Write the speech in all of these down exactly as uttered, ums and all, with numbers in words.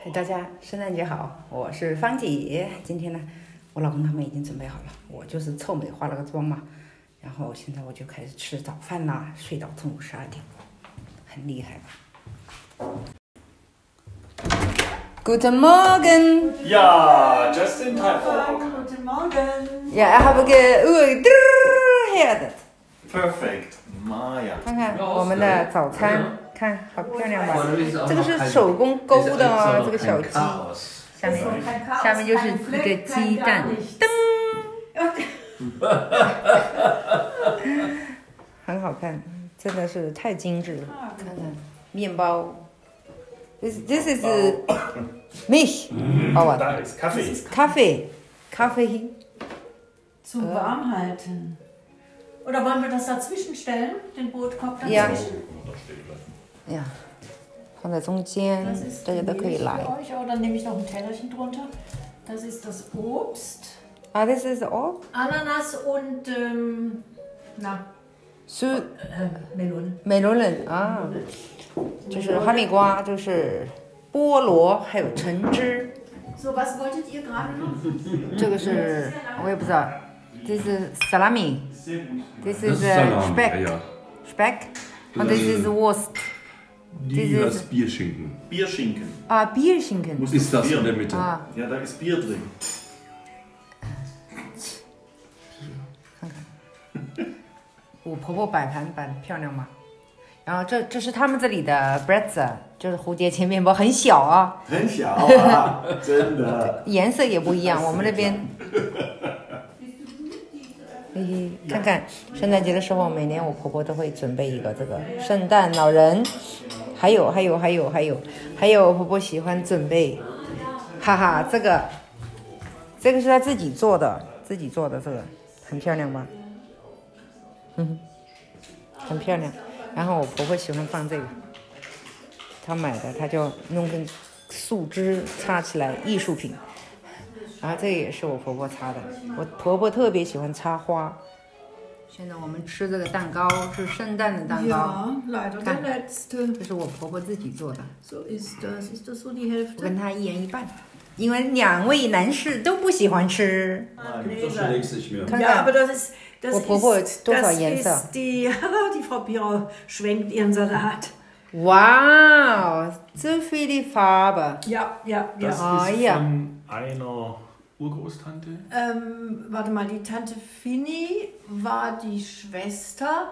大家圣诞节好，我是芳姐。今天呢，我老公他们已经准备好了，我就是凑美化了个妆嘛。然后现在我就开始吃早饭啦，睡到中午十二点，很厉害吧 ？Guten Morgen. Ja, just in time. Oh, okay. Guten Morgen. Ja, ich habe gehört. Perfect. Maja. 看看我们的早餐，看好漂亮吧？这个是手工勾的哦，这个小鸡。下面下面就是一个鸡蛋，噔，很好看，真的是太精致了。看看面包 ，this this is Milch， 哦， Da ist Kaffee. Kaffee Kaffee Zum Warmhalten. Oder wollen wir das dazwischen stellen, den Brotkorb Ja. dazwischen? 呀，放在中间 Das，ist 大家都可以 Milch 来。 für euch. Oh, dann nehme ich noch ein Tellerchen drunter. Das ist das Obst. 啊 ，this is all Ananas und ähm, na, 是 äh, Melone. 美罗人啊，就是哈密瓜，就是菠萝，还有橙汁。 So, was wolltet ihr gerade noch? 这个是我也不知道，这是 salami，this is Salam, speck ja. speck und this is Wurst Die Dieses- das Bierschinken. Bierschinken. 啊 Bierschinken Was ist das in der Mitte? 啊， Ja, da ist Bier drin. 我婆婆摆盘摆的漂亮吗？然后这这是他们这里的 bread， 就是蝴蝶切面包，很小啊， 很小啊，真的。 颜色也不一样。我们那边，嘿嘿，看看圣诞节的时候，每年我婆婆都会准备一个这个圣诞老人，还有还有还有还有还有，我婆婆喜欢准备，哈哈，这个这个是她自己做的，自己做的这个很漂亮吧？嗯，很漂亮。然后我婆婆喜欢放这个，她买的，她就弄根树枝插起来，艺术品。然后这个也是我婆婆插的，我婆婆特别喜欢插花。现在我们吃这个蛋糕是圣诞的蛋糕， Ja, leider der letzte. 这是我婆婆自己做的， So ist das. Ist das so die 我 Hälfte? 跟她一人一半，因为两位男士都不喜欢吃。 So schnell legst du nicht mehr. 看 Ja, aber 看 das ist, das Wo Popo ist, 多少 das 颜色？ ist die, die Frau Bierau schwenkt ihren Salat. 哇哦，这viele Farbe。 Ja, ja, Das ja. Ah, ist ja. von einer Urgroßtante. Ähm, warte mal, die Tante Finny war die Schwester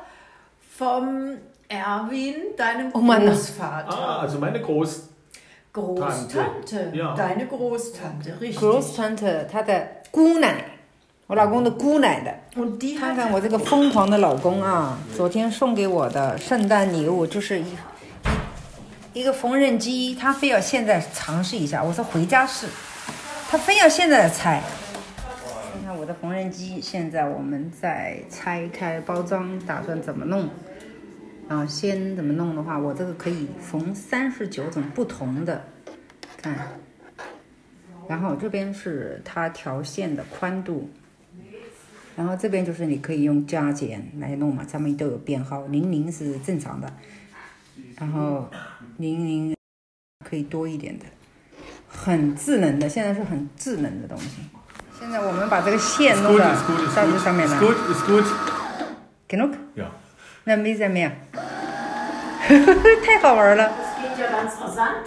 vom Erwin, deinem Oh Mann. Großvater. Ah, also meine Groß... Großtante, Ja. deine Großtante, richtig. Großtante 她的姑奶，我老公的姑奶的。 Und die 看 hat 看我这个疯狂的老公啊，昨天送给我的圣诞礼物就是一一一个缝纫机，他非要现在尝试一下。我说回家试，他非要现在拆。看看我的缝纫机，现在我们在拆开包装，打算怎么弄。然后先怎么弄的话，我这个可以缝三十九种不同的，看。然后这边是它条线的宽度。然后这边就是你可以用加减来弄嘛，上面都有编号，零零是正常的，然后零零可以多一点的，很智能的，现在是很智能的东西。现在我们把这个线 Ist 弄 gut, 到 ist gut, ist 到这 gut. 上面 Ist 来 gut, ist gut. genug， Ja. 那没怎么样，太好玩了。 geht ja ganz rasant.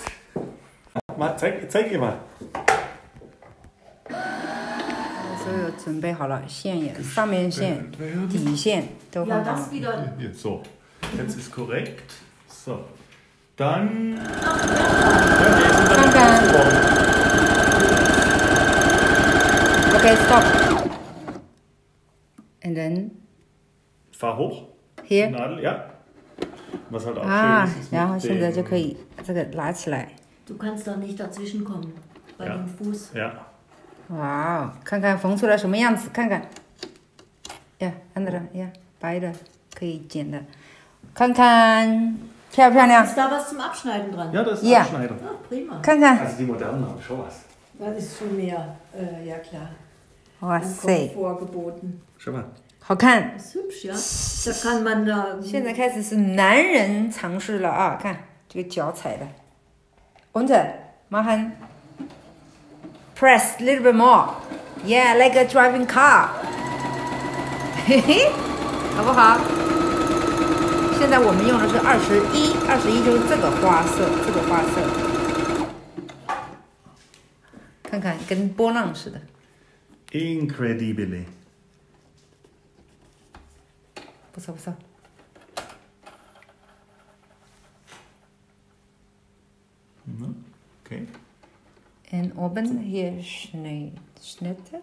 Mal, zeig, zeig ihr mal. 所有准备好了，线也上面线、底线都 Ja, 放好 das 了。 wieder. Jetzt so. Jetzt ist korrekt. So. Dann... 看看 ，OK stop。And then Fahr hoch. here。 Nadel, ja. Was halt auch 啊 schön ist, ist， 然后 mit 现在就 dem- 可以这个拿起来， Du kannst da nicht dazwischen kommen bei Ja. dem Fuß. Ja. 哇哦，看看缝出来什么样子，看看，呀，andere，呀，白的可以剪的，看看漂不漂亮？ Ist da was zum Abschneiden dran? Ja, das ist Ja. Abschneider. Ah, prima. 看看， Also die modernen haben schon was. Das ist schon mehr, äh, ja klar, 哇 an 塞， Komfort geboten. Schau mal. 好看。 Das ist hübsch, ja? Da kann man da... 现在开始是男人尝试了啊，看这个脚踩的，und Machen. Press a little bit more. Yeah, like a driving car. 嘿嘿，好不好？现在我们用的是二十一，二十一就是这个花色，这个花色。看看，跟波浪似的。 Incredibile. 不错不错。 Mhm. Okay. Und oben hier Schne Schnitte.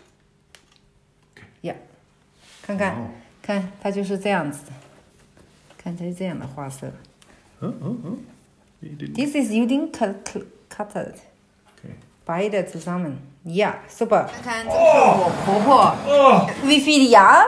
Ja. 看看， Wow. 看，它就是这样子的。看，它是这样的花色。 Oh, oh, oh. You didn't- This is Udin cut cutted. Okay. Beide zusammen. Ja, super. 看看，这是我婆婆。Wie viele Jahre?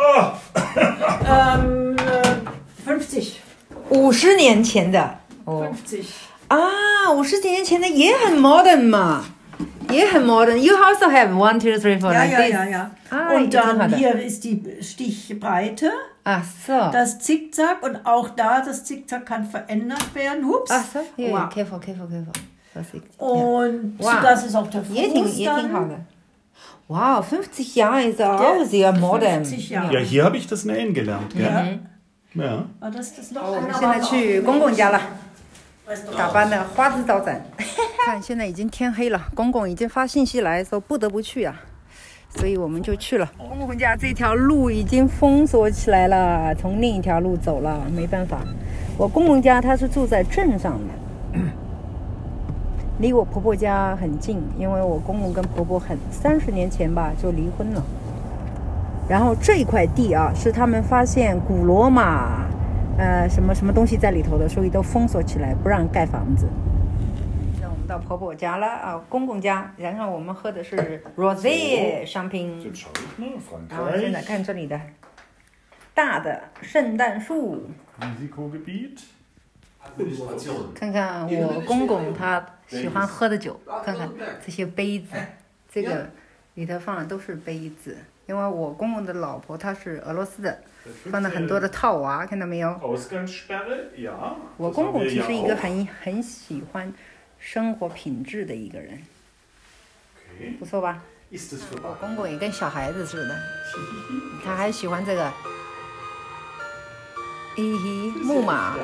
Ähm, äh, fünfzig. 五十年前的。哦。 fünfzig. 啊，五十年前的也很 modern 嘛，也很 modern. You also have one, two, three, four, Ja, like ja, this. ja, ja. Ah, Und dann interessant. hier ist die Stichbreite, Ach so. das Zickzack und auch da, das Zickzack kann verändert werden. Hups. Ach so. Hier, Wow. careful, careful, careful. Vorsicht. Ja. Und Wow. das ist auch der 也挺 Fuß 也挺好 dann. 的。Wow, fünfzig Jahre ist auch sehr modern. fünfzig Jahre. Ja, hier habe ich das Nähen gelernt. Gell? Ja. Ja. Aber das ist noch 我们现在去公公家了，打扮的花枝招展。看，现在已经天黑了，公公已经发信息来说不得不去啊，所以我们就去了。公公家这条路已经封锁起来了，从另一条路走了，没办法。我公公家他是住在镇上的，离我婆婆家很近，因为我公公跟婆婆很三十年前吧就离婚了。然后这一块地啊，是他们发现古罗马，呃，什么什么东西在里头的，所以都封锁起来，不让盖房子。那我们到婆婆家了啊，公公家，然后我们喝的是 Rosé 香槟。 Jetzt schau ich mal, 然后现在 Frankreich. 看这里的大的圣诞树， Risikogebiet. 看看我公公他喜欢喝的酒，看看这些杯子，这个里头放的都是杯子。因为我公公的老婆她是俄罗斯的，放了很多的套娃，看到没有？ Ausgangssperre, ja. 我 Das 公 haben 公 wir 其 ja 实一个 auch. 很很喜欢生活品质的一个人， Okay. 不错吧？ Ist es für 我公公也跟小孩子似的，他还喜欢这个，咦嘿，木马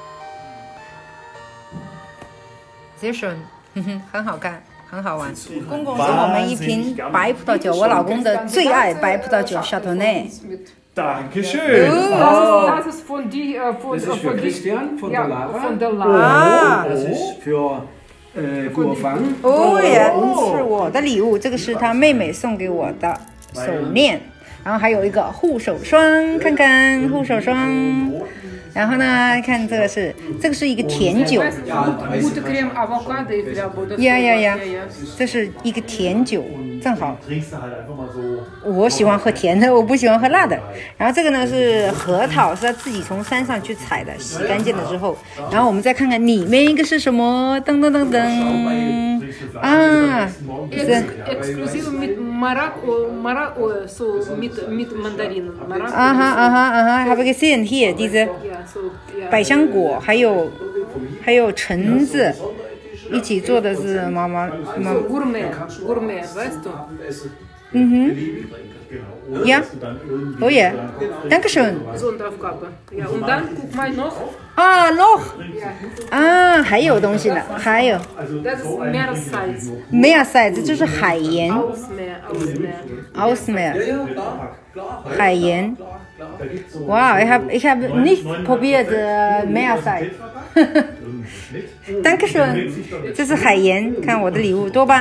，sehr schön，哼哼，很好看，很好玩。公公送我们一瓶白葡萄酒，我老公的最爱白葡萄酒 Chardonnay。 Dankeschön. Das, das ist von die, äh, von, Das ist für von die, Christian von ja, der Lara. von der 啊 Lara. Das ist für äh, Gurfang. 哦耶，是我的礼物，这个是他妹妹送给我的手链，然后还有一个护手霜，看看护手霜。然后呢，看这个是这个是一个甜酒， Weißt du, gut- gute Creme Avocado, ich glaube, das 呀呀 sowas, 呀 ja, ja.， 这是一个甜酒，正好 Trinkst du halt einfach mal so. 我喜欢喝甜的，我不喜欢喝辣的。然后这个呢是核桃，是他自己从山上去采的，洗干净了之后，然后我们再看看里面一个是什么，噔噔噔噔，啊， Ex exklusiv mit Marokko, Marokko, so mit, mit Mandarinen. Marokko, 啊哈啊哈啊哈，Have you seen here diese ja, so, ja. 百香果，还有还有橙子，一起做的是妈妈妈 So Gourmet, Gourmet, weißt du? 嗯哼 Oder Ja. dass du dann irgendwie Oh yeah. Dankeschön. Sonderaufgabe. Ja, und dann guck mal noch, 啊，noch 啊，还有东西呢，还有 das ist Meeressalz. Meersalz，这就是海盐 Ausmeer, Ausmeer. ，Ausmeer，海盐。哇，ich habe ich habe nicht probiert äh, Meersalz 。Dankeschön，这是海盐，看我的礼物多吧？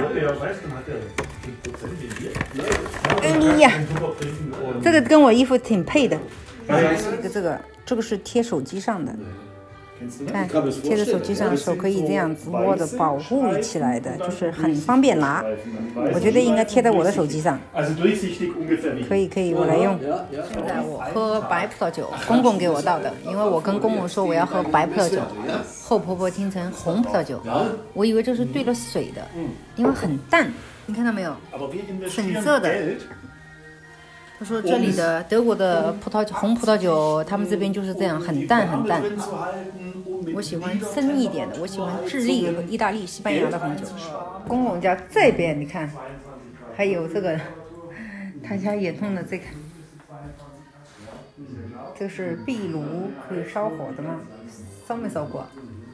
哎呀，这个跟我衣服挺配的。这个这个这个是贴手机上的，看贴在手机上，手可以这样子握着保护起来的，就是很方便拿。我觉得应该贴在我的手机上。 Also durchsichtig ungefähr wie. 可以可以，我来用。现在我喝白葡萄酒，公公给我倒的，因为我跟公公说我要喝白葡萄酒，后婆婆听成红葡萄酒，我以为这是兑了水的，因为很淡，你看到没有？ Aber wir 粉 investieren 色的。 Geld. 他说这里的德国的葡萄酒红葡萄酒，他们这边就是这样，很淡很淡。 Drin zu halten, um 我喜欢深一点的，我喜欢智利和意大利、西班牙的红酒。公公家这边你看，还有这个，他家也弄的这个，这是壁炉可以烧火的吗？烧没烧过？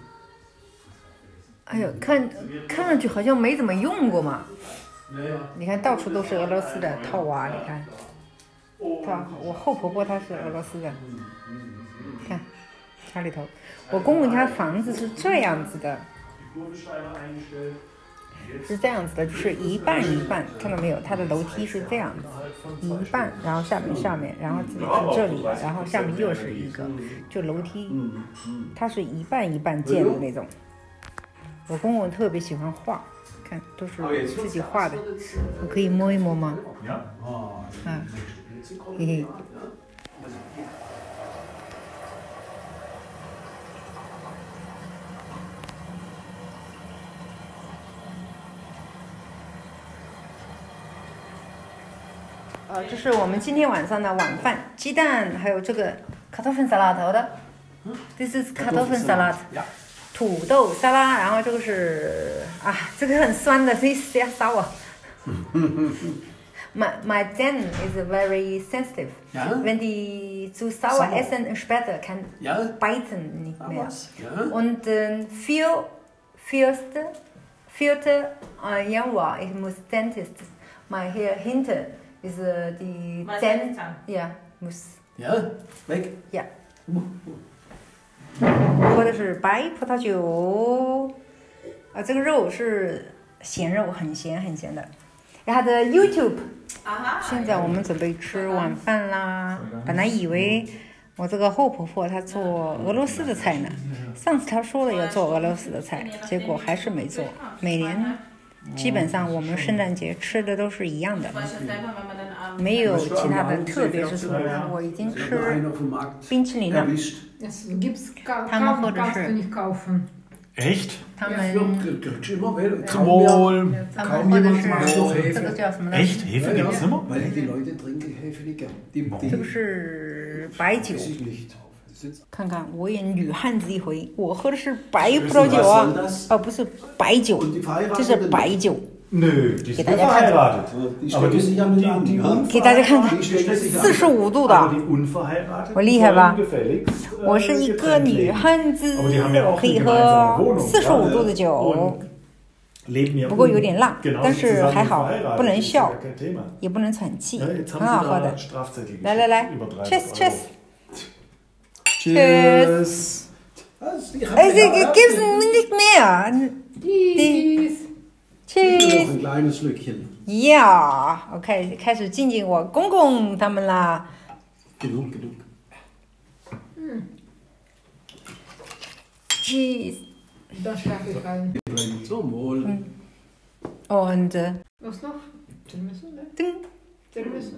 哎呦，看看上去好像没怎么用过嘛。你看到处都是俄罗斯的套娃，你看，他我后婆婆她是俄罗斯的，看家里头，我公公家房子是这样子的，是这样子的，就是一半一半，看到没有？它的楼梯是这样子，一半，然后下面下面，然后是这里，然后下面又是一个，就楼梯，它是一半一半建的那种。我公公特别喜欢画。看，都是自己画的，我可以摸一摸吗？啊，嘿嘿。呃，这是我们今天晚上的晚饭，鸡蛋还有这个Kartoffelsalat的 ，This is Kartoffelsalat。土豆沙拉，然后这个是啊，这个很酸的，这是要杀我。my my Zähne is very sensitive. Ja? Wenn die zu sauer essen, später kann Ja? beißen nicht mehr. Ja? Und äh, vier, vierte, vierte äh, Januar, ich muss Dentist. Mal hier hinten ist äh, die Zähne. Ja, muss. Ja? Weg? Ja. 喝的是白葡萄酒，啊，这个肉是咸肉，很咸很咸的。然后的 YouTube， 现在我们准备吃晚饭啦。本来以为我这个后婆婆她做俄罗斯的菜呢，上次她说了要做俄罗斯的菜，结果还是没做。每年基本上我们圣诞节吃的都是一样的，没有其他的，特别是什么呢？我已经吃冰淇淋了。他们喝的是 Echt? 他们 Zum Wohl. 他们喝的是这个叫什么呢？ Echt? Hefe gibt's immer? Weil die Leute trinken Hefe nicht gern. Die, 这个 die 是白酒， weiß ich nicht. Das ist 看看我也女汉子一回，我喝的是白葡萄酒啊，哦不是白酒， Und die 这是 Verheirateten, 白酒， Nö, die ist Geht einer verheiratet. die Aber stellen die, sich ja mit an. die, Ja? 给大家看看， Die stellen sich 四 an. 十五度 aber 的， die Unverheirateten 我厉害吧？ sollen gefälligst, äh, 我是一个 getrennt 女 leben. 汉子， Aber die haben ja 我 auch 可以 eine 喝 gemeinsame Wohnung. 四十五 ja? 度的酒， Und leben ja 不过有点辣， genauso 但是 zusammen 还好， verheiratet. 不能 Das ist 笑 ja，kein Thema. 也不能喘气， Ja, jetzt 很 haben 好 sie 喝 da 的。 Strafzettel 来来来 über dreißig ，cheers cheers Euro. Cheers. Was? Die haben Also ja- gib's nicht mehr. Cheese. Ich will noch Cheers. ein kleines Schlückchen. Yeah， OK， 开始敬敬我公公他们啦。 Genug, genug. Cheese. Da schlafe ich rein. Zum Wohl. Und äh, Was noch? Tiramisu, ne? ding. Tiramisu.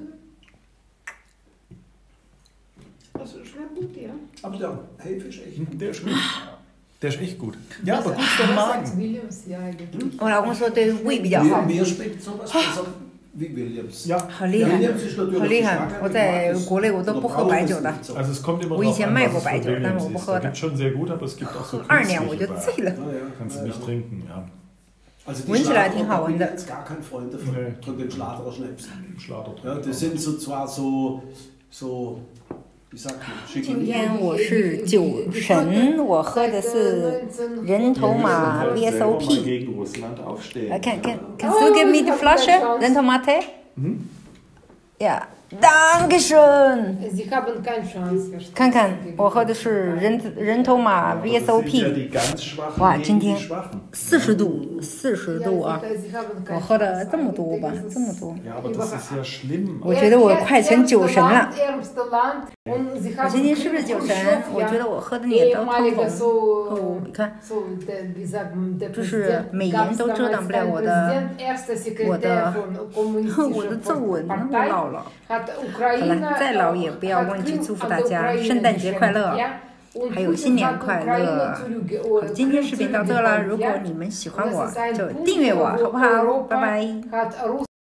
Das schmeckt gut, ja. Aber der Hefe ist echt. Der ist gut. Der ist echt gut. Ja, aber gut Was für den sagt Magen. Williams? Ja, eigentlich. 我老公说对胃比较好 Mir,，mir schmeckt sowas besser wie Williams. Ja, 好厉害， Williams ist natürlich 好厉害 Geschmack,！ 我在国内我都不喝白酒的， also es kommt immer 我以 drauf 前 an, 卖 was 过 es 白 für 酒，但是我 Williams 不 ist. 喝 Da 的 gibt。schon sehr gut, aber es gibt auch so 二两我就 künstliche 醉了。 Ja, ja. Kannst du nicht trinken, ja. Also die Wunschelei, Schladerer, die da bin ich Hauende. jetzt gar kein Freund davon, Nee. von den Schladerer-Schnaps. Schlader Ja, drin. das sind so zwar so, so, wie sagt man, 今 schicken. 天我是酒神，我喝的是人头马 V S O P。 gegen Russland aufstehen. Äh, Kann, kann, kannst du geben mir die Flasche? Rentomate? Ja, danke schön. Sie haben keine Chance. 看看，我喝的是人人头马 V S O Das sind ja P， die ganz Schwachen 哇， gegen 今 die 天 Schwachen. 四十度，四十度啊！ Sie haben 我喝了这么多吧，这么多。 Ja, aber das ist ja schlimm. 我觉得我快成酒神了。 我我今天是不是酒神？我觉得我喝的脸都通红。哦，你看，就是美颜都遮挡不了我的我的我的皱纹，我老了。好了，再老也不要忘记祝福大家圣诞节快乐，还有新年快乐。好，今天视频到这了，如果你们喜欢我，就订阅我，好不好？拜拜。